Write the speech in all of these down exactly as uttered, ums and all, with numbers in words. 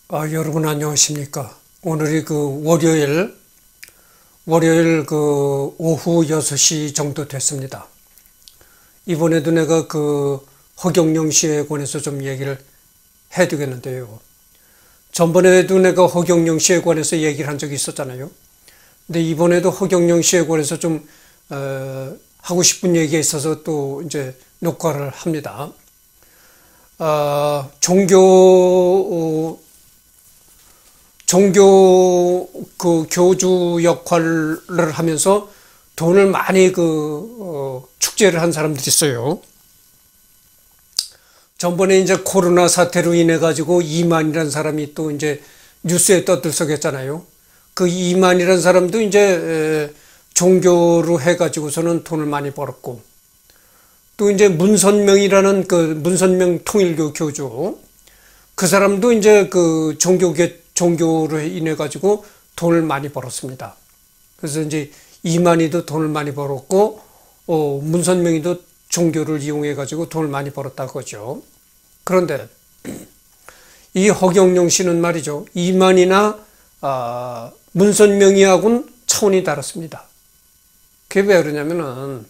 아, 여러분 안녕하십니까? 오늘이 그 월요일, 월요일 그 오후 여섯 시 정도 됐습니다. 이번에도 내가 그 허경영 씨에 관해서 좀 얘기를 해두겠는데요. 전번에도 내가 허경영 씨에 관해서 얘기를 한 적이 있었잖아요. 근데 이번에도 허경영 씨에 관해서 좀, 어, 하고 싶은 얘기가 있어서 또 이제 녹화를 합니다. 아, 종교, 어, 종교 그 교주 역할을 하면서 돈을 많이 그 어, 축제를 한 사람들이 있어요. 전번에 이제 코로나 사태로 인해 가지고 이만이라는 사람이 또 이제 뉴스에 떠들썩했잖아요. 그 이만이라는 사람도 이제 에, 종교로 해 가지고서는 돈을 많이 벌었고, 또 이제 문선명이라는 그 문선명 통일교 교주, 그 사람도 이제 그 종교계 종교로 인해 가지고 돈을 많이 벌었습니다. 그래서 이제 이만희도 돈을 많이 벌었고, 어, 문선명이도 종교를 이용해 가지고 돈을 많이 벌었다 그거죠. 그런데 이 허경영 씨는 말이죠, 이만희나 아, 문선명이하고는 차원이 다릅니다. 그게 왜 그러냐면은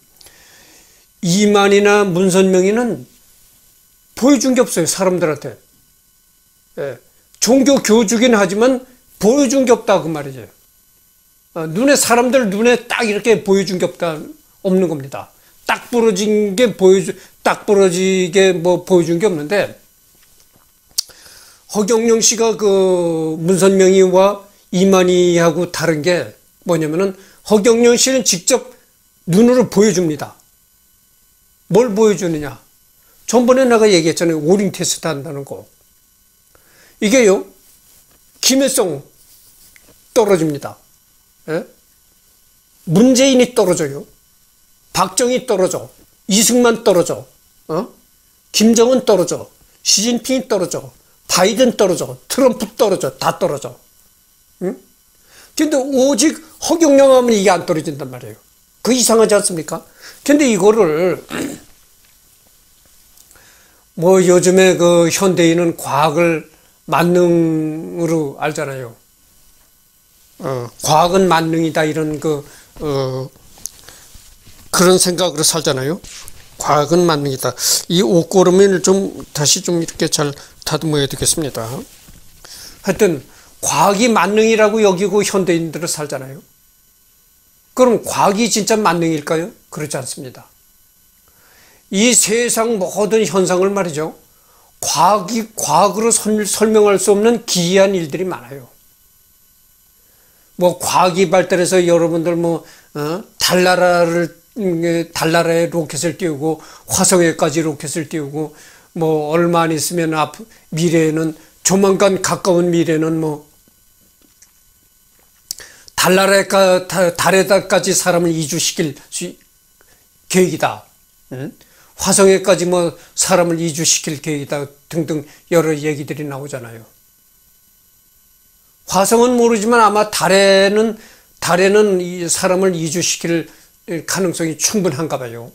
이만희나 문선명이는 보여준 게 없어요, 사람들한테. 예. 종교 교주긴 하지만 보여준 게 없다 그 말이죠. 어, 눈에 사람들 눈에 딱 이렇게 보여준 게 없다 없는 겁니다. 딱 부러진 게 보여주 딱 부러지게 뭐 보여준 게 없는데, 허경영 씨가 그 문선명이와 이만희하고 다른 게 뭐냐면은 허경영 씨는 직접 눈으로 보여줍니다. 뭘 보여주느냐? 전번에 내가 얘기했잖아요. 오링 테스트 한다는 거. 이게요, 김일성 떨어집니다. 예? 문재인이 떨어져요. 박정희 떨어져. 이승만 떨어져. 어? 김정은 떨어져. 시진핑이 떨어져. 바이든 떨어져. 트럼프 떨어져. 다 떨어져. 응? 근데 오직 허경영 하면 이게 안 떨어진단 말이에요. 그 이상하지 않습니까? 근데 이거를 뭐 요즘에 그 현대인은 과학을 만능으로 알잖아요. 어, 과학은 만능이다 이런 그 어, 그런 생각으로 살잖아요. 과학은 만능이다. 이 옷고름을 좀 다시 좀 이렇게 잘 다듬어야 되겠습니다. 하여튼 과학이 만능이라고 여기고 현대인들은 살잖아요. 그럼 과학이 진짜 만능일까요? 그렇지 않습니다. 이 세상 모든 현상을 말이죠, 과학이, 과학으로 설, 설명할 수 없는 기이한 일들이 많아요. 뭐, 과학이 발달해서 여러분들 뭐, 어, 달나라를, 달나라에 로켓을 띄우고, 화성에까지 로켓을 띄우고, 뭐, 얼마 안 있으면 앞, 미래에는, 조만간 가까운 미래는 뭐, 달나라에, 달에다까지 사람을 이주시킬 수, 계획이다. 응? 화성에까지 뭐 사람을 이주시킬 계획이다 등등 여러 얘기들이 나오잖아요. 화성은 모르지만 아마 달에는 달에는 이 사람을 이주시킬 가능성이 충분한가 봐요.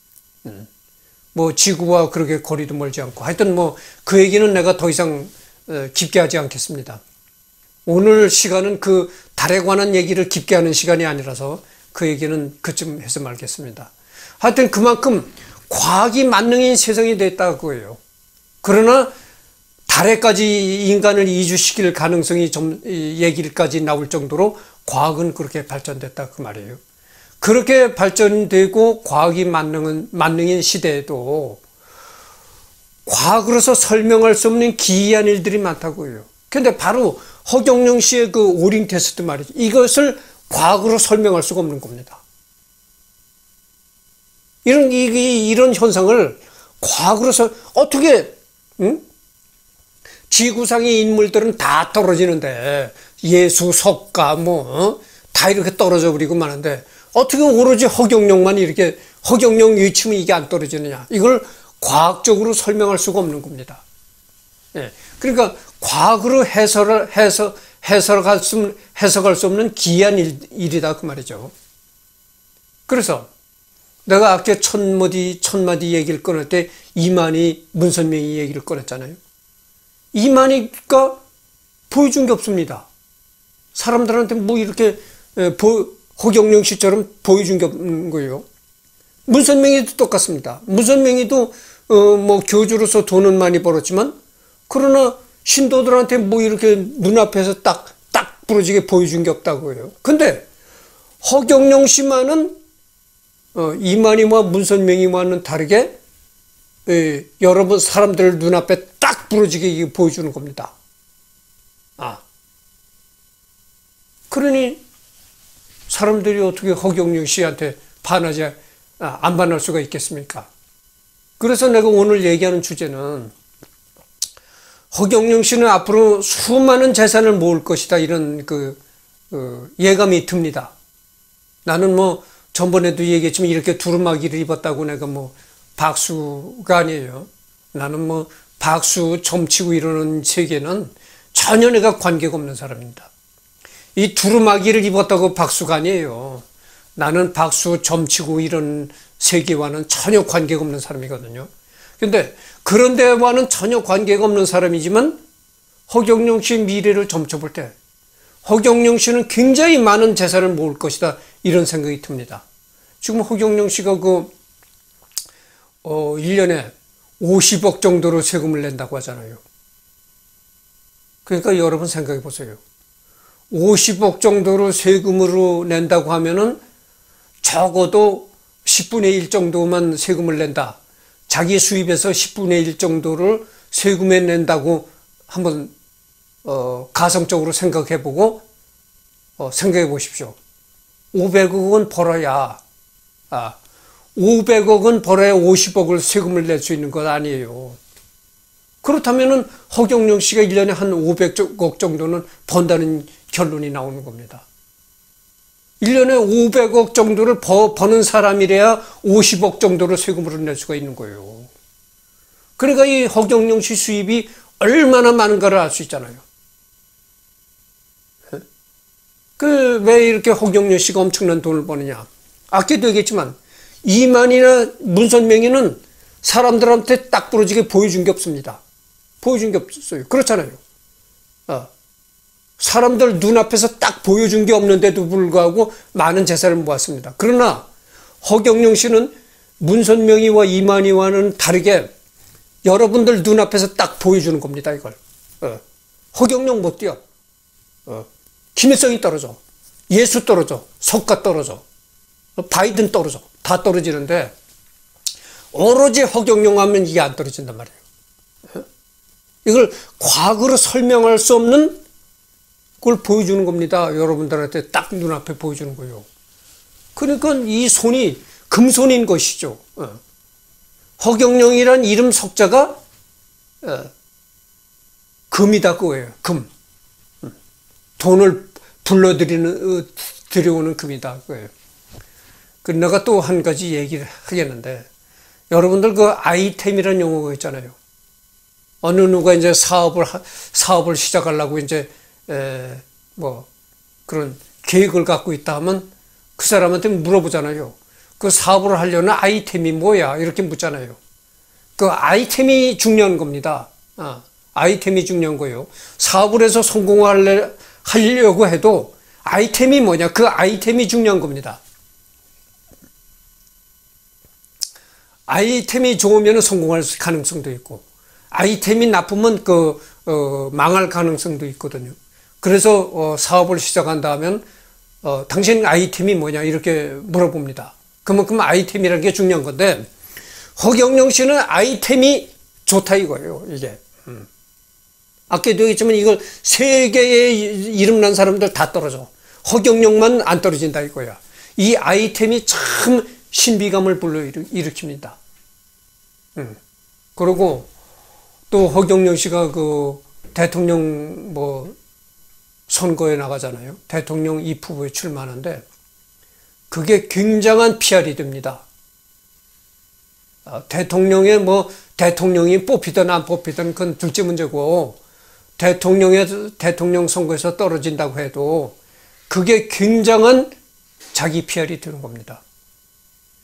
뭐 지구와 그렇게 거리도 멀지 않고, 하여튼 뭐 그 얘기는 내가 더 이상 깊게 하지 않겠습니다. 오늘 시간은 그 달에 관한 얘기를 깊게 하는 시간이 아니라서 그 얘기는 그쯤 해서 말겠습니다. 하여튼 그만큼 과학이 만능인 세상이 됐다 그거예요. 그러나 달에까지 인간을 이주시킬 가능성이 좀 얘기까지 나올 정도로 과학은 그렇게 발전됐다 그 말이에요. 그렇게 발전되고 과학이 만능은 만능인 시대에도 과학으로서 설명할 수 없는 기이한 일들이 많다고요. 근데 바로 허경영 씨의 그 오링 테스트 말이죠. 이것을 과학으로 설명할 수가 없는 겁니다. 이런, 이, 이런 현상을 과학으로서 어떻게, 응? 지구상의 인물들은 다 떨어지는데, 예수, 석가, 뭐, 어? 다 이렇게 떨어져 버리고 마는데, 어떻게 오로지 허경영만 이렇게, 허경영 위치면 이게 안 떨어지느냐. 이걸 과학적으로 설명할 수가 없는 겁니다. 예. 그러니까, 과학으로 해설을, 해서, 해석할 수, 해석할 수 없는 기이한 일, 일이다. 그 말이죠. 그래서, 내가 아까 천마디, 천마디 얘기를 꺼낼 때 이만희, 문선명이 얘기를 꺼냈잖아요. 이만희가 보여준 게 없습니다. 사람들한테 뭐 이렇게 보, 허경영 씨처럼 보여준 게 없는 거예요. 문선명이도 똑같습니다. 문선명이도 어, 뭐 교주로서 돈은 많이 벌었지만 그러나 신도들한테 뭐 이렇게 눈앞에서 딱, 딱 부러지게 보여준 게 없다고 해요. 근데 허경영 씨만은 어, 이만희와 문선명이와는 다르게 예, 여러분 사람들 눈앞에 딱 부러지게 보여주는 겁니다. 아, 그러니 사람들이 어떻게 허경영 씨한테 반하지 아, 안 반할 수가 있겠습니까? 그래서 내가 오늘 얘기하는 주제는 허경영 씨는 앞으로 수많은 재산을 모을 것이다 이런 그, 그 예감이 듭니다. 나는 뭐 전번에도 얘기했지만 이렇게 두루마기를 입었다고 내가 뭐 박수가 아니에요. 나는 뭐 박수 점치고 이러는 세계는 전혀 내가 관계가 없는 사람입니다. 이 두루마기를 입었다고 박수가 아니에요. 나는 박수 점치고 이런 세계와는 전혀 관계가 없는 사람이거든요. 근데 그런 데와는 전혀 관계가 없는 사람이지만 허경영 씨의 미래를 점쳐볼 때 허경영 씨는 굉장히 많은 재산을 모을 것이다 이런 생각이 듭니다. 지금 허경영 씨가 그 어, 일 년에 오십억 정도로 세금을 낸다고 하잖아요. 그러니까 여러분 생각해 보세요. 오십억 정도로 세금으로 낸다고 하면은 적어도 십분의 일 정도만 세금을 낸다. 자기 수입에서 십분의 일 정도를 세금에 낸다고 한번 어, 가성적으로 생각해 보고 어, 생각해 보십시오. 오백억은 벌어야 아, 오백억은 벌어야 오십억을 세금을 낼 수 있는 것 아니에요. 그렇다면은 허경영 씨가 일 년에 한 오백억 정도는 번다는 결론이 나오는 겁니다. 일 년에 오백억 정도를 버, 버는 사람이래야 오십억 정도를 세금으로 낼 수가 있는 거예요. 그러니까 이 허경영 씨 수입이 얼마나 많은가를 알 수 있잖아요. 그 왜 이렇게 허경영 씨가 엄청난 돈을 버느냐? 아까도 얘기했지만 이만희나 문선명이는 사람들한테 딱 부러지게 보여준 게 없습니다. 보여준 게 없었어요. 그렇잖아요. 어. 사람들 눈앞에서 딱 보여준 게 없는데도 불구하고 많은 재산을 모았습니다. 그러나 허경영 씨는 문선명이와 이만희와는 다르게 여러분들 눈앞에서 딱 보여주는 겁니다. 이걸. 어. 허경영 못 뛰어. 어. 김일성이 떨어져. 예수 떨어져. 석가 떨어져. 바이든 떨어져. 다 떨어지는데 오로지 허경영 하면 이게 안 떨어진단 말이에요. 어? 이걸 과거로 설명할 수 없는 그걸 보여주는 겁니다. 여러분들한테 딱 눈앞에 보여주는 거예요. 그러니까 이 손이 금손인 것이죠. 어. 허경영이란 이름 석자가 어, 금이다 그거예요. 금. 돈을 불러들이는, 어, 들여오는 금이다 그거예요. 그 내가 또 한 가지 얘기를 하겠는데 여러분들 그 아이템이라는 용어가 있잖아요. 어느 누가 이제 사업을, 사업을 시작하려고 이제 에, 뭐 그런 계획을 갖고 있다 하면 그 사람한테 물어보잖아요. 그 사업을 하려는 아이템이 뭐야? 이렇게 묻잖아요. 그 아이템이 중요한 겁니다. 아, 아이템이 중요한 거예요. 사업을 해서 성공하려, 하려고 해도 아이템이 뭐냐? 그 아이템이 중요한 겁니다. 아이템이 좋으면 성공할 가능성도 있고 아이템이 나쁘면 그 어, 망할 가능성도 있거든요. 그래서 어, 사업을 시작한다 하면 어, 당신 아이템이 뭐냐 이렇게 물어봅니다. 그만큼 아이템이라는 게 중요한 건데 허경영 씨는 아이템이 좋다 이거예요. 이게 음. 아까도 얘기했지만 이걸 세계에 이름난 사람들 다 떨어져. 허경영만 안 떨어진다 이거야. 이 아이템이 참 신비감을 불러일으킵니다. 음. 그리고 또 허경영 씨가 그 대통령 뭐 선거에 나가잖아요. 대통령 이 후보에 출마하는데 그게 굉장한 피알이 됩니다. 대통령의 뭐 대통령이 뽑히든 안 뽑히든 그건 둘째 문제고 대통령의 대통령 선거에서 떨어진다고 해도 그게 굉장한 자기 피알이 되는 겁니다.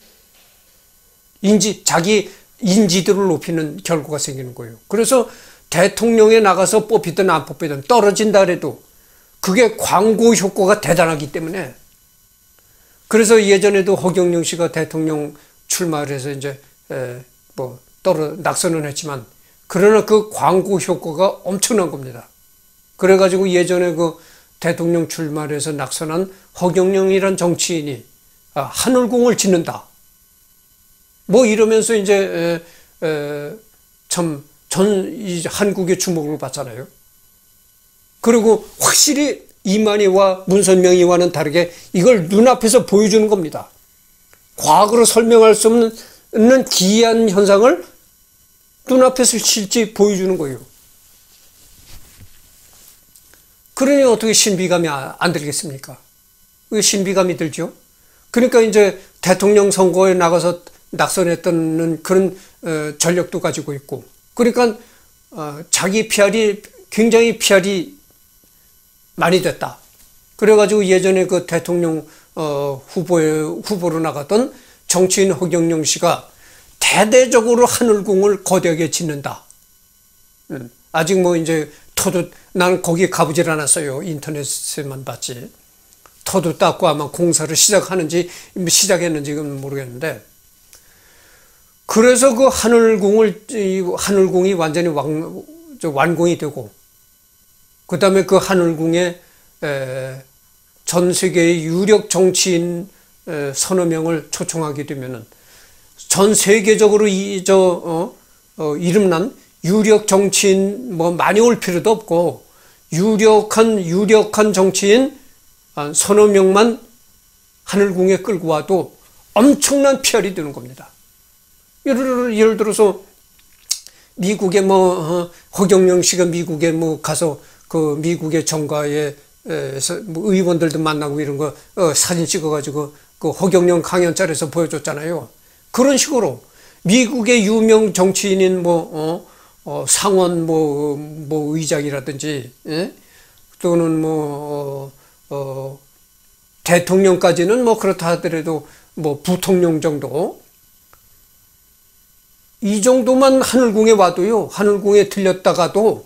인지 자기 인지도를 높이는 결과가 생기는 거예요. 그래서 대통령에 나가서 뽑히든 안 뽑히든 떨어진다 그래도 그게 광고 효과가 대단하기 때문에, 그래서 예전에도 허경영 씨가 대통령 출마를 해서 이제 에, 뭐 떨어 낙선은 했지만, 그러나 그 광고 효과가 엄청난 겁니다. 그래가지고 예전에 그 대통령 출마를 해서 낙선한 허경영이란 정치인이 아, 하늘궁을 짓는다 뭐 이러면서 이제 에, 에, 참 전 한국의 주목을 받잖아요. 그리고 확실히 이만희와 문선명이와는 다르게 이걸 눈앞에서 보여주는 겁니다. 과거로 설명할 수 없는 기이한 현상을 눈앞에서 실제 보여주는 거예요. 그러니 어떻게 신비감이 안 들겠습니까? 왜 신비감이 들죠? 그러니까 이제 대통령 선거에 나가서 낙선했던 그런 전력도 가지고 있고, 그러니까 자기 피알이 굉장히 피알이 많이 됐다. 그래가지고 예전에 그 대통령 후보에 후보로 나갔던 정치인 허경영 씨가 대대적으로 하늘궁을 거대하게 짓는다. 아직 뭐 이제 터도, 나는 거기 가보질 않았어요. 인터넷에만 봤지. 터도 닦고 아마 공사를 시작하는지 시작했는지는 모르겠는데, 그래서 그 하늘궁을 하늘궁이 완전히 완, 완공이 되고, 그 다음에 그 하늘궁에 에, 전 세계의 유력 정치인 에, 서너 명을 초청하게 되면은 전 세계적으로 이, 저, 어, 어, 이름난 유력 정치인 뭐 많이 올 필요도 없고, 유력한, 유력한 정치인 한 서너 명만 하늘궁에 끌고 와도 엄청난 피알이 되는 겁니다. 예를, 예를 들어서 미국에 뭐, 어, 허경영 씨가 미국에 뭐 가서 그 미국의 정가에 에서 뭐 의원들도 만나고 이런 거 어, 사진 찍어가지고 그 허경영 강연자리에서 보여줬잖아요. 그런 식으로 미국의 유명 정치인인 뭐 어, 어, 상원 뭐, 뭐 의장이라든지 예? 또는 뭐 어, 어, 대통령까지는 뭐 그렇다 하더라도 뭐 부통령 정도, 이 정도만 하늘궁에 와도요, 하늘궁에 들렸다가도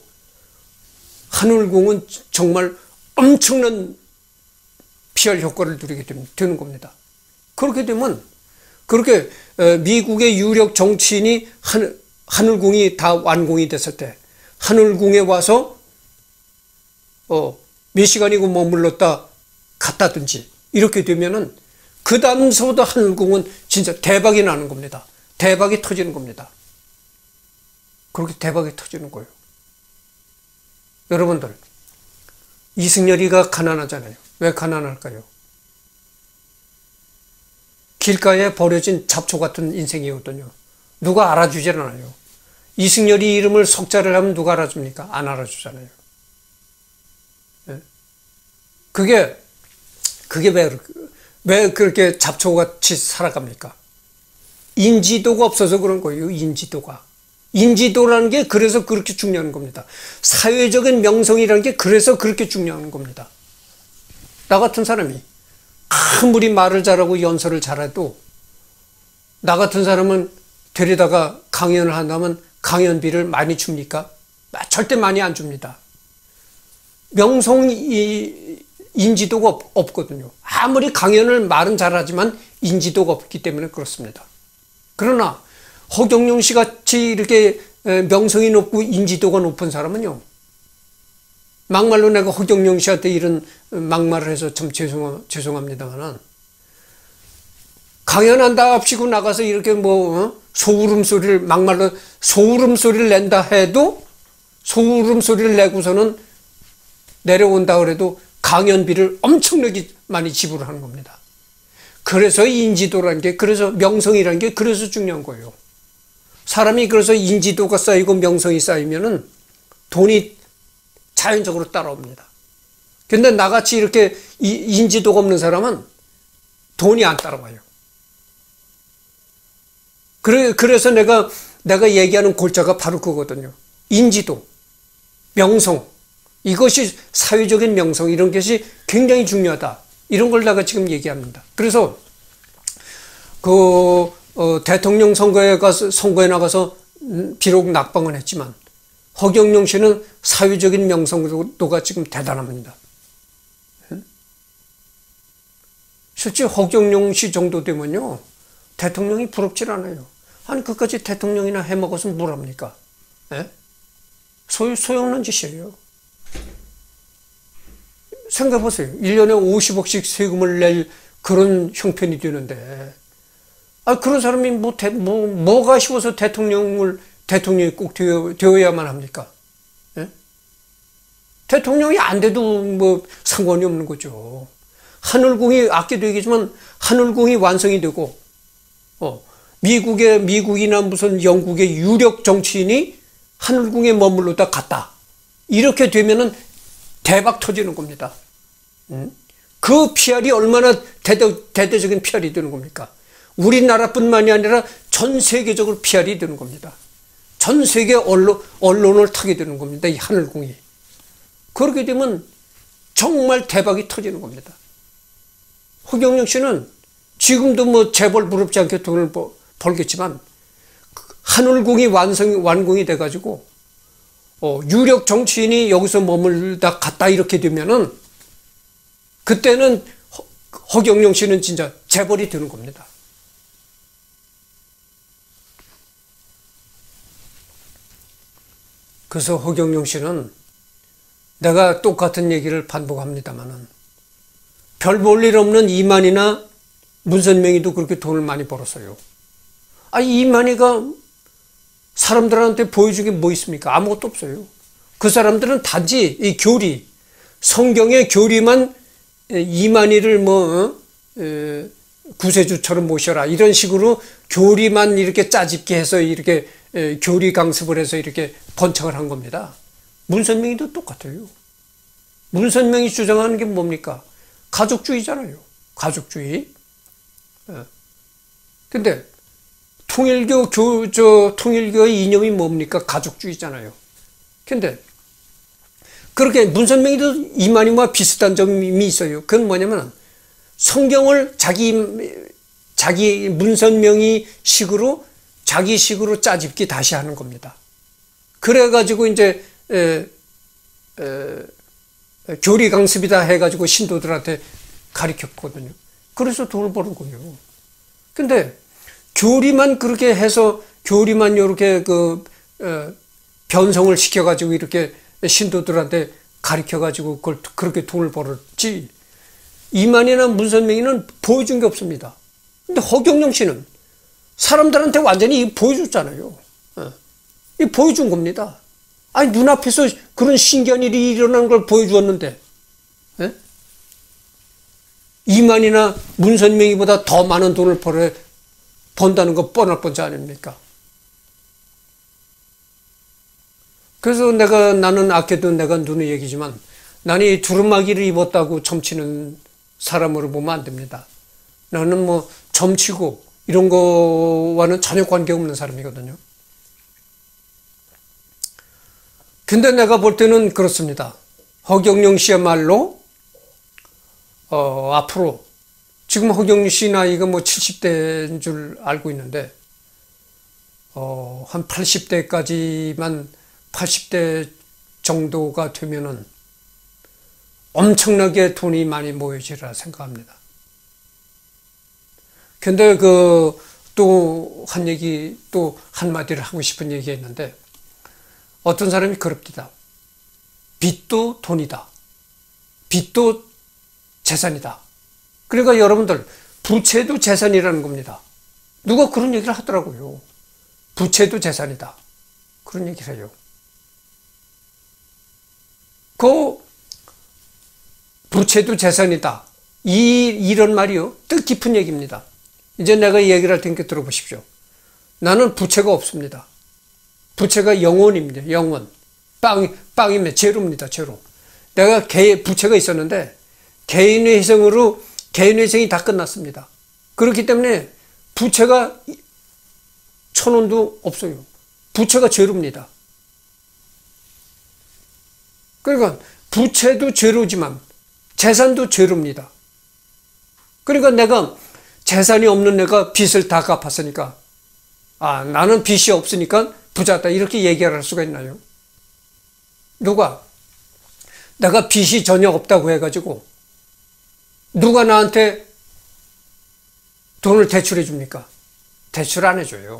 하늘궁은 정말 엄청난 피알 효과를 누리게 되는 겁니다. 그렇게 되면, 그렇게 미국의 유력 정치인이 하늘, 하늘궁이 다 완공이 됐을 때 하늘궁에 와서 어, 몇 시간이고 머물렀다 갔다든지 이렇게 되면은 그 다음서부터 하늘궁은 진짜 대박이 나는 겁니다. 대박이 터지는 겁니다. 그렇게 대박이 터지는 거예요. 여러분들, 이승열이가 가난하잖아요. 왜 가난할까요? 길가에 버려진 잡초 같은 인생이거든요. 누가 알아주질 않아요. 이승열이 이름을 석자를 하면 누가 알아줍니까? 안 알아주잖아요. 네? 그게, 그게 왜, 왜 그렇게 잡초같이 살아갑니까? 인지도가 없어서 그런 거예요. 인지도가. 인지도라는 게 그래서 그렇게 중요한 겁니다. 사회적인 명성이라는 게 그래서 그렇게 중요한 겁니다. 나 같은 사람이 아무리 말을 잘하고 연설을 잘해도 나 같은 사람은 데려다가 강연을 한다면 강연비를 많이 줍니까? 절대 많이 안 줍니다. 명성 인지도가 없거든요. 아무리 강연을 말은 잘하지만 인지도가 없기 때문에 그렇습니다. 그러나 허경영 씨 같이 이렇게 명성이 높고 인지도가 높은 사람은요, 막말로 내가 허경영 씨한테 이런 막말을 해서 참 죄송, 죄송합니다만, 강연한다 합시고 나가서 이렇게 뭐, 어? 소울음 소리를, 막말로 소울음 소리를 낸다 해도, 소울음 소리를 내고서는 내려온다 그래도 강연비를 엄청나게 많이 지불하는 겁니다. 그래서 인지도라는 게, 그래서 명성이라는 게 그래서 중요한 거예요. 사람이 그래서 인지도가 쌓이고 명성이 쌓이면은 돈이 자연적으로 따라옵니다. 근데 나같이 이렇게 인지도가 없는 사람은 돈이 안 따라와요. 그래, 그래서 내가, 내가 얘기하는 골자가 바로 그거거든요. 인지도, 명성. 이것이 사회적인 명성, 이런 것이 굉장히 중요하다. 이런 걸 내가 지금 얘기합니다. 그래서, 그, 어, 대통령 선거에 가서, 선거에 나가서, 비록 낙방은 했지만, 허경영 씨는 사회적인 명성도가 지금 대단합니다. 실제 허경영 씨 정도 되면요, 대통령이 부럽질 않아요. 아니, 그까지 대통령이나 해먹어서 뭘 합니까? 예? 소, 소용난 짓이에요. 생각해보세요. 일 년에 오십억씩 세금을 낼 그런 형편이 되는데, 아, 그런 사람이 뭐, 대, 뭐, 뭐가 쉬워서 대통령을, 대통령이 꼭 되어, 되어야만 합니까? 예? 대통령이 안 돼도 뭐 상관이 없는 거죠. 하늘궁이, 아까도 얘기했지만, 하늘궁이 완성이 되고, 어, 미국의, 미국이나 무슨 영국의 유력 정치인이 하늘궁에 머물러다 갔다. 이렇게 되면은 대박 터지는 겁니다. 음? 그 피알이 얼마나 대대, 대대적인 피알이 되는 겁니까? 우리나라뿐만이 아니라 전 세계적으로 피알이 되는 겁니다. 전 세계 언론, 언론을 타게 되는 겁니다. 이 하늘궁이. 그렇게 되면 정말 대박이 터지는 겁니다. 허경영 씨는 지금도 뭐 재벌 부럽지 않게 돈을 벌겠지만, 하늘궁이 완성, 완공이 돼가지고, 어, 유력 정치인이 여기서 머물다 갔다 이렇게 되면은, 그때는 허, 허경영 씨는 진짜 재벌이 되는 겁니다. 그래서 허경영 씨는 내가 똑같은 얘기를 반복합니다만은, 별 볼 일 없는 이만희나 문선명이도 그렇게 돈을 많이 벌었어요. 아, 이만희가 사람들한테 보여준 게 뭐 있습니까? 아무것도 없어요. 그 사람들은 단지 이 교리, 성경의 교리만 이만희를 뭐 에, 구세주처럼 모셔라 이런 식으로 교리만 이렇게 짜집게 해서 이렇게 에, 교리 강습을 해서 이렇게 번창을 한 겁니다. 문선명이도 똑같아요. 문선명이 주장하는 게 뭡니까? 가족주의잖아요. 가족주의. 예. 근데 통일교 교, 저, 통일교의 이념이 뭡니까? 가족주의잖아요. 근데, 그렇게 문선명이도 이만희와 비슷한 점이 있어요. 그건 뭐냐면, 성경을 자기, 자기 문선명이 식으로, 자기 식으로 짜집기 다시 하는 겁니다. 그래가지고 이제, 에, 에, 교리 강습이다 해가지고 신도들한테 가르쳤거든요. 그래서 돈을 버는 거예요. 근데, 교리만 그렇게 해서 교리만 이렇게 그 어, 변성을 시켜가지고 이렇게 신도들한테 가르쳐가지고 그걸 그렇게 돈을 벌었지. 이만희나 문선명이는 보여준 게 없습니다. 근데 허경영 씨는 사람들한테 완전히 보여줬잖아요. 어. 이 보여준 겁니다. 아니 눈앞에서 그런 신기한 일이 일어나는 걸 보여주었는데, 예? 이만희나 문선명이보다 더 많은 돈을 벌어. 번다는 거 뻔할 뻔지 아닙니까? 그래서 내가, 나는 아껴도 내가 눈에 얘기지만, 나는 이 두루마기를 입었다고 점치는 사람으로 보면 안 됩니다. 나는 뭐, 점치고, 이런 거와는 전혀 관계없는 사람이거든요. 근데 내가 볼 때는 그렇습니다. 허경영 씨야말로, 어, 앞으로, 지금 허경영 씨 나이가 뭐 칠십 대인 줄 알고 있는데, 어, 한 팔십 대까지만, 팔십 대 정도가 되면은 엄청나게 돈이 많이 모여지리라 생각합니다. 근데 그, 또 한 얘기, 또 한마디를 하고 싶은 얘기가 있는데, 어떤 사람이 그럽니다. 빚도 돈이다. 빚도 재산이다. 그러니까 여러분들, 부채도 재산이라는 겁니다. 누가 그런 얘기를 하더라고요. 부채도 재산이다. 그런 얘기를 해요. 그, 부채도 재산이다. 이, 이런 말이요. 뜻깊은 얘기입니다. 이제 내가 얘기를 할 테니까 들어보십시오. 나는 부채가 없습니다. 부채가 영원입니다. 영원. 빵, 빵입니다. 제로입니다. 제로. 내가 개, 부채가 있었는데, 개인의 희생으로 개인의 희생이 다 끝났습니다. 그렇기 때문에 부채가 천 원도 없어요. 부채가 제로입니다. 그러니까 부채도 제로지만 재산도 제로입니다. 그러니까 내가 재산이 없는 내가 빚을 다 갚았으니까, 아, 나는 빚이 없으니까 부자다. 이렇게 얘기할 수가 있나요? 누가? 내가 빚이 전혀 없다고 해가지고 누가 나한테 돈을 대출해 줍니까? 대출 안 해줘요.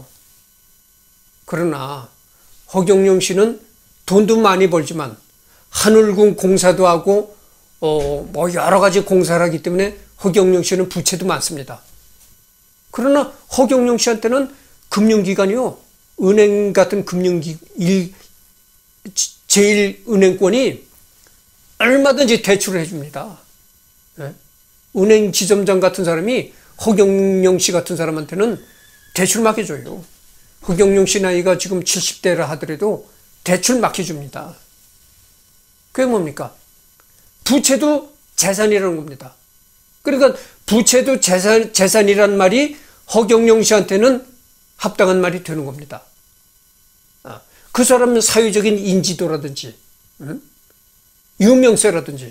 그러나 허경영 씨는 돈도 많이 벌지만 하늘군 공사도 하고 어, 뭐 여러 가지 공사를 하기 때문에 허경영 씨는 부채도 많습니다. 그러나 허경영 씨한테는 금융기관이요, 은행 같은 금융기 일 제일 은행권이 얼마든지 대출을 해줍니다. 네? 은행 지점장 같은 사람이 허경영 씨 같은 사람한테는 대출 맡겨줘요. 허경영 씨 나이가 지금 칠십 대라 하더라도 대출 맡겨줍니다. 그게 뭡니까? 부채도 재산이라는 겁니다. 그러니까 부채도 재산, 재산이란 말이 허경영 씨한테는 합당한 말이 되는 겁니다. 그 사람은 사회적인 인지도라든지 응? 유명세라든지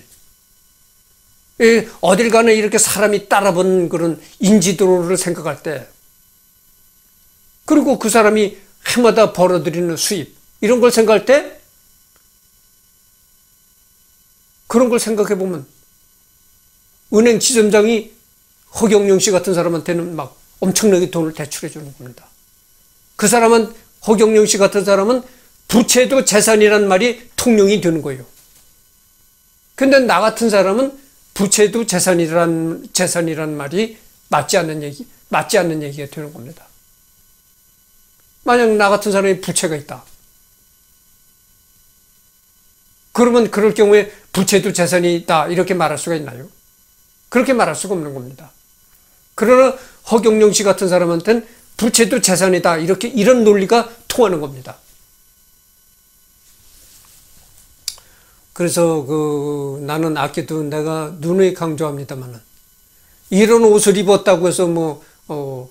어딜 가나 이렇게 사람이 따라본 그런 인지도를 생각할 때, 그리고 그 사람이 해마다 벌어들이는 수입 이런 걸 생각할 때, 그런 걸 생각해 보면 은행 지점장이 허경영 씨 같은 사람한테는 막 엄청나게 돈을 대출해 주는 겁니다. 그 사람은, 허경영 씨 같은 사람은 부채도 재산이란 말이 통용이 되는 거예요. 근데 나 같은 사람은 부채도 재산이란, 재산이란 말이 맞지 않는 얘기, 맞지 않는 얘기가 되는 겁니다. 만약 나 같은 사람이 부채가 있다. 그러면 그럴 경우에 부채도 재산이다 이렇게 말할 수가 있나요? 그렇게 말할 수가 없는 겁니다. 그러나 허경영 씨 같은 사람한테는 부채도 재산이다 이렇게, 이런 논리가 통하는 겁니다. 그래서 그 나는 아껴도 내가 누누이 강조합니다만은, 이런 옷을 입었다고 해서 뭐 어,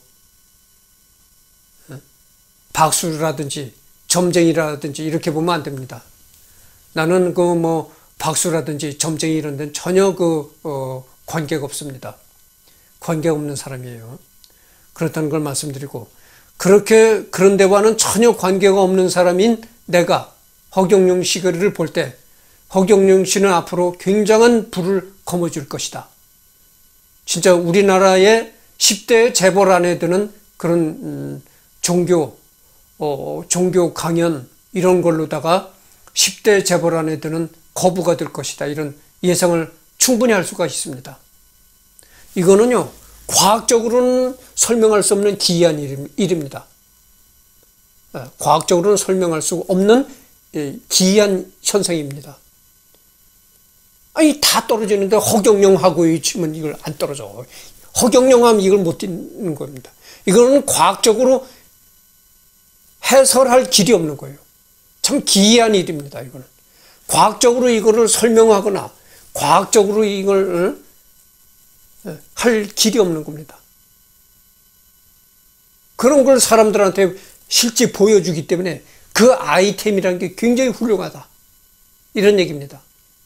박수라든지 점쟁이라든지 이렇게 보면 안 됩니다. 나는 그 뭐 박수라든지 점쟁이 이런 데는 전혀 그 어, 관계가 없습니다. 관계가 없는 사람이에요. 그렇다는 걸 말씀드리고, 그렇게 그런 데와는 전혀 관계가 없는 사람인 내가 허경영 씨를 볼 때, 허경영 씨는 앞으로 굉장한 부를 거머쥘 것이다. 진짜 우리나라의 십 대 재벌 안에 드는 그런 음, 종교, 어, 종교 강연 이런 걸로다가 십 대 재벌 안에 드는 거부가 될 것이다. 이런 예상을 충분히 할 수가 있습니다. 이거는요, 과학적으로는 설명할 수 없는 기이한 일입니다. 과학적으로는 설명할 수 없는 기이한 현상입니다. 아니, 다 떨어지는데 허경영하고 치면 이걸 안 떨어져. 허경영하면 이걸 못 듣는 겁니다. 이거는 과학적으로 해설할 길이 없는 거예요. 참 기이한 일입니다. 이거는 과학적으로 이거를 설명하거나 과학적으로 이걸 할 길이 없는 겁니다. 그런 걸 사람들한테 실제 보여주기 때문에 그 아이템이라는 게 굉장히 훌륭하다, 이런 얘기입니다.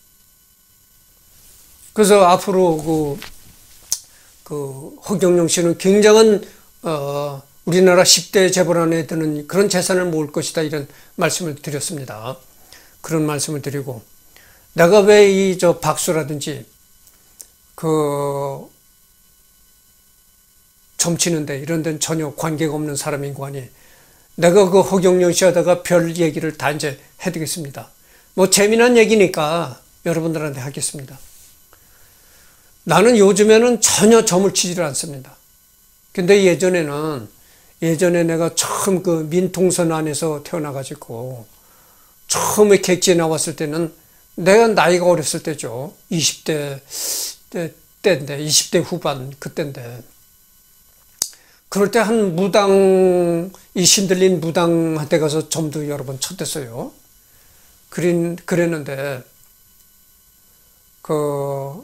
그래서 앞으로 그, 그 허경영 씨는 굉장한 어, 우리나라 십 대 재벌 안에 드는 그런 재산을 모을 것이다, 이런 말씀을 드렸습니다. 그런 말씀을 드리고, 내가 왜 이 저 박수라든지 그 점치는데 이런 데는 전혀 관계가 없는 사람인 거 아니에요. 내가 그 허경영 씨 하다가 별 얘기를 다 이제 해드리겠습니다. 뭐 재미난 얘기니까 여러분들한테 하겠습니다. 나는 요즘에는 전혀 점을 치지를 않습니다. 근데 예전에는, 예전에 내가 처음 그 민통선 안에서 태어나가지고 처음에 객지에 나왔을 때는 내가 나이가 어렸을 때죠. 이십 대 때, 때인데, 이십 대 후반 그때인데, 그럴 때 한 무당, 이 신들린 무당한테 가서 점도 여러 번 쳤댔어요. 그린, 그랬는데, 그,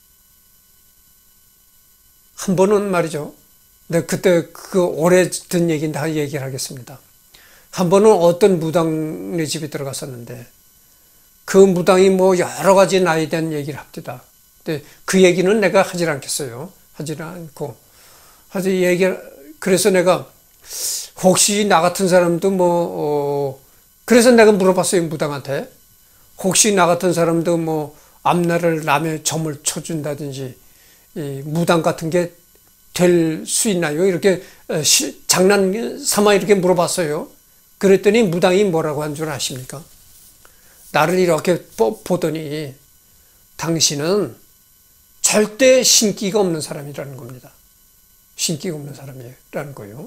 한 번은 말이죠. 내가 그때 그 오래된 얘기인데 한 얘기를 하겠습니다. 한 번은 어떤 무당네 집에 들어갔었는데, 그 무당이 뭐 여러 가지 나이에 대한 얘기를 합니다. 근데 그 얘기는 내가 하질 않겠어요. 하지는 않고. 하여튼 얘기, 그래서 내가 혹시 나 같은 사람도 뭐, 어, 그래서 내가 물어봤어요, 무당한테. 혹시 나 같은 사람도 뭐 앞날을 남의 점을 쳐준다든지 이 무당 같은 게 될 수 있나요? 이렇게 시, 장난 삼아 이렇게 물어봤어요. 그랬더니 무당이 뭐라고 한 줄 아십니까? 나를 이렇게 보더니 당신은 절대 신기가 없는 사람이라는 겁니다. 신기가 없는 사람이라는 거예요.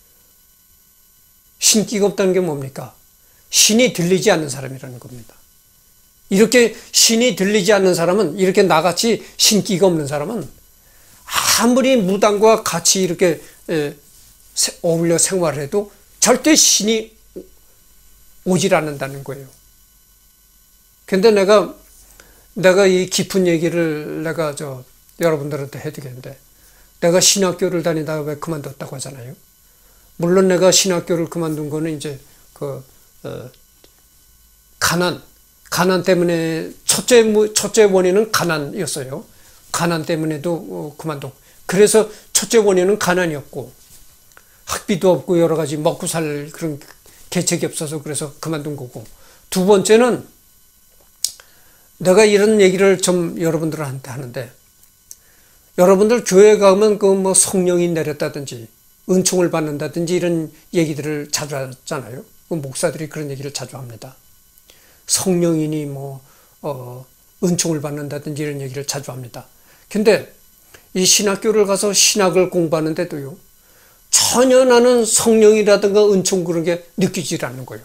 신기가 없다는 게 뭡니까? 신이 들리지 않는 사람이라는 겁니다. 이렇게 신이 들리지 않는 사람은, 이렇게 나같이 신기가 없는 사람은 아무리 무당과 같이 이렇게 어울려 생활해도 절대 신이 오질 않는다는 거예요. 근데 내가, 내가 이 깊은 얘기를 내가 저 여러분들한테 해드리겠는데, 내가 신학교를 다니다가 왜 그만뒀다고 하잖아요. 물론 내가 신학교를 그만둔 거는 이제 그, 어, 가난, 가난 때문에, 첫째, 첫째 원인은 가난이었어요. 가난 때문에도 그만두고. 그래서 첫째 원인은 가난이었고, 학비도 없고 여러 가지 먹고 살 그런 계책이 없어서 그래서 그만둔 거고. 두 번째는 내가 이런 얘기를 좀 여러분들한테 하는데, 여러분들 교회 가면 그 뭐 성령이 내렸다든지, 은총을 받는다든지 이런 얘기들을 자주 하잖아요. 그 목사들이 그런 얘기를 자주 합니다. 성령이니 뭐, 어, 은총을 받는다든지 이런 얘기를 자주 합니다. 근데 이 신학교를 가서 신학을 공부하는데도요, 전혀 나는 성령이라든가 은총 그런 게 느끼질 않는 거예요.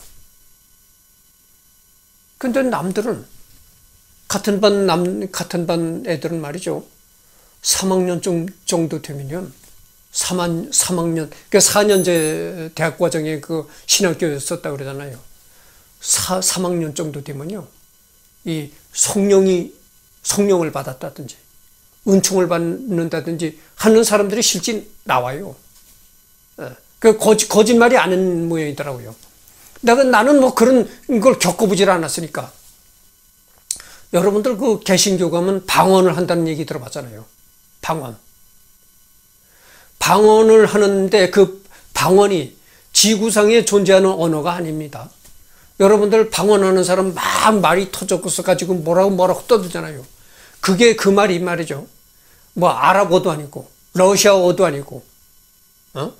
근데 남들은, 같은 반, 남, 같은 반 애들은 말이죠. 삼 학년 정도 되면요. 삼 학년, 그러니까 사 년제 대학 과정에 그 신학교였었다고 그러잖아요. 사, 삼 학년 정도 되면요. 이 성령이, 성령을 받았다든지, 은총을 받는다든지 하는 사람들이 실제 나와요. 그 거짓, 거짓말이 아닌 모양이더라고요. 내가, 나는 뭐 그런 걸 겪어보질 않았으니까. 여러분들 그 개신교 가면 방언을 한다는 얘기 들어봤잖아요. 방언. 방언을 하는데 그 방언이 지구상에 존재하는 언어가 아닙니다. 여러분들 방언하는 사람 막 말이 터져서 가지고 뭐라고 뭐라고 떠들잖아요. 그게 그 말이 말이죠. 뭐 아랍어도 아니고 러시아어도 아니고 어?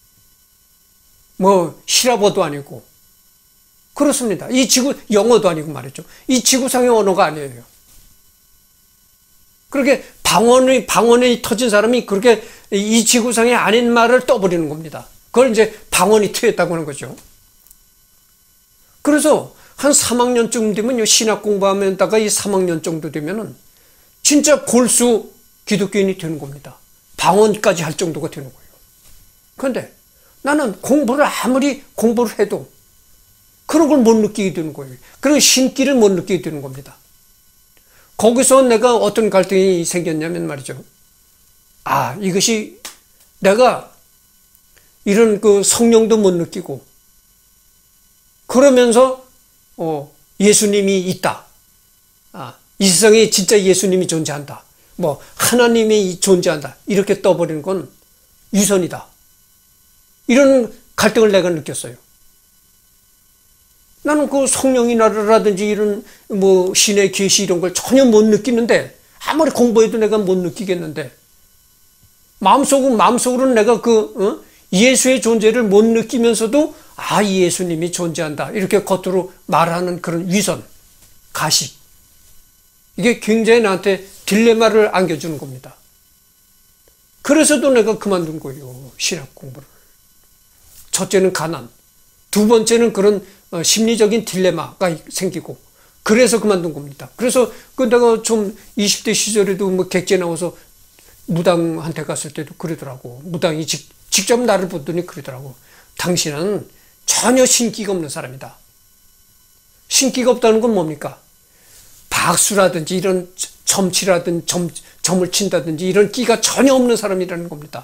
뭐 시라버도 아니고 그렇습니다. 이 지구 영어도 아니고 말이죠. 이 지구상의 언어가 아니에요. 그렇게 방언이 방언이 터진 사람이 그렇게 이 지구상에 아닌 말을 떠버리는 겁니다. 그걸 이제 방언이 트였다고 하는 거죠. 그래서 한 삼 학년쯤 되면요, 신학 공부하면다가 이 삼 학년 정도 되면은 진짜 골수 기독교인이 되는 겁니다. 방언까지 할 정도가 되는 거예요. 그런데 나는 공부를 아무리 공부를 해도 그런 걸 못 느끼게 되는 거예요. 그런 신기를 못 느끼게 되는 겁니다. 거기서 내가 어떤 갈등이 생겼냐면 말이죠. 아, 이것이 내가 이런 그 성령도 못 느끼고 그러면서 어, 예수님이 있다. 아, 이 세상에 진짜 예수님이 존재한다. 뭐 하나님이 존재한다. 이렇게 떠버리는 건 유선이다. 이런 갈등을 내가 느꼈어요. 나는 그 성령이라든지 이런 뭐 신의 계시 이런 걸 전혀 못 느끼는데, 아무리 공부해도 내가 못 느끼겠는데, 마음속으로, 마음속으로는 내가 그, 어? 예수의 존재를 못 느끼면서도, 아, 예수님이 존재한다. 이렇게 겉으로 말하는 그런 위선, 가식. 이게 굉장히 나한테 딜레마를 안겨주는 겁니다. 그래서도 내가 그만둔 거예요. 신학 공부를. 첫째는 가난. 두 번째는 그런 심리적인 딜레마가 생기고. 그래서 그만둔 겁니다. 그래서 그 내가 좀 이십 대 시절에도 뭐 객재 나와서 무당한테 갔을 때도 그러더라고. 무당이 직, 직접 나를 보더니 그러더라고. 당신은 전혀 신기가 없는 사람이다. 신기가 없다는 건 뭡니까? 박수라든지 이런 점치라든지 점, 점을 친다든지 이런 끼가 전혀 없는 사람이라는 겁니다.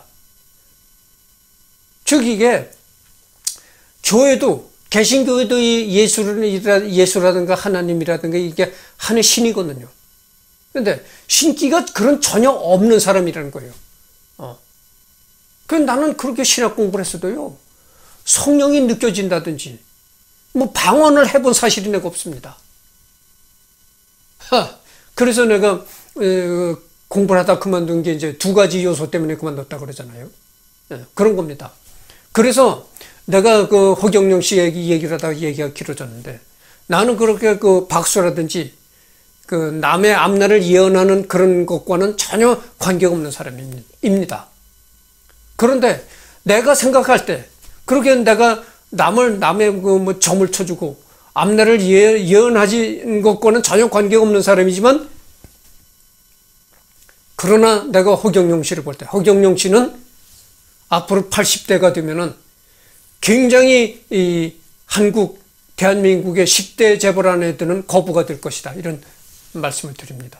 즉 이게 교회도 개신교회도 이 예수를, 예수라든가 하나님이라든가 이게 하는 신이거든요. 그런데 신기가 그런 전혀 없는 사람이라는 거예요. 어. 그 나는 그렇게 신학 공부를 했어도요, 성령이 느껴진다든지, 뭐 방언을 해본 사실이 내가 없습니다. 하, 그래서 내가 에, 공부를 하다 그만둔 게 이제 두 가지 요소 때문에 그만뒀다 그러잖아요. 예, 그런 겁니다. 그래서 내가 그 허경영 씨 얘기, 얘기를 하다가 얘기가 길어졌는데, 나는 그렇게 그 박수라든지 그 남의 앞날을 예언하는 그런 것과는 전혀 관계가 없는 사람입니다. 그런데 내가 생각할 때, 그렇게 내가 남을, 남의 그 뭐 점을 쳐주고 앞날을 예, 예언하는 것과는 전혀 관계가 없는 사람이지만, 그러나 내가 허경영 씨를 볼 때, 허경영 씨는 앞으로 팔십 대가 되면은 굉장히 이 한국, 대한민국의 십 대 재벌 안에 드는 거부가 될 것이다. 이런 말씀을 드립니다.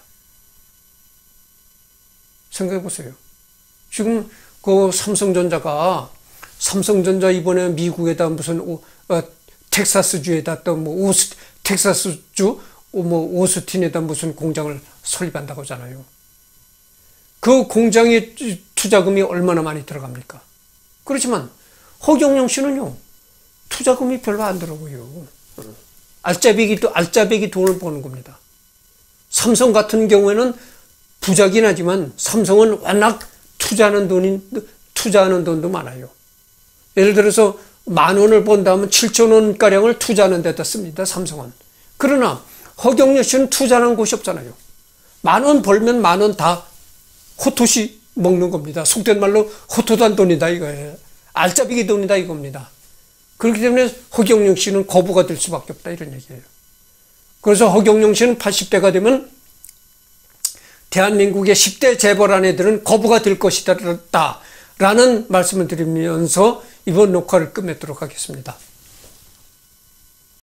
생각해 보세요. 지금 그 삼성전자가, 삼성전자 이번에 미국에다 무슨, 오, 어, 텍사스주에다 또 뭐 오스, 텍사스주, 뭐 오스틴에다 무슨 공장을 설립한다고 하잖아요. 그 공장에 투자금이 얼마나 많이 들어갑니까? 그렇지만 허경영 씨는요, 투자금이 별로 안 들어가요. 알짜배기, 알짜배기 돈을 버는 겁니다. 삼성 같은 경우에는 부자긴 하지만 삼성은 워낙 투자하는 돈이, 투자하는 돈도 많아요. 예를 들어서 만 원을 번다면 칠천 원가량을 투자하는 데다 씁니다, 삼성은. 그러나 허경영 씨는 투자하는 곳이 없잖아요. 만 원 벌면 만 원 다 호토시 먹는 겁니다. 속된 말로 호토단 돈이다 이거예요. 알짜배기 돈이다 이겁니다. 그렇기 때문에 허경영 씨는 거부가 될 수밖에 없다 이런 얘기예요. 그래서 허경영 씨는 팔십 대가 되면 대한민국의 십 대 재벌 아내들은 거부가 될 것이다 라는 말씀을 드리면서 이번 녹화를 끝맺도록 하겠습니다.